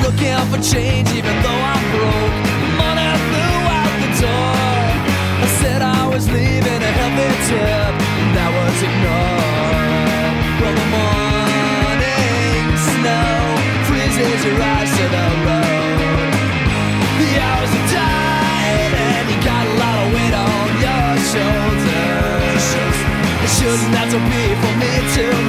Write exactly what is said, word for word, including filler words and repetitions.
looking for change even though I'm broke. Money flew out the door. I said I was leaving a healthy tip, that was ignored. Well, the morning snow freezes your eyes to the road. The hours are tight and you got a lot of weight on your shoulders. It shouldn't have to be for me to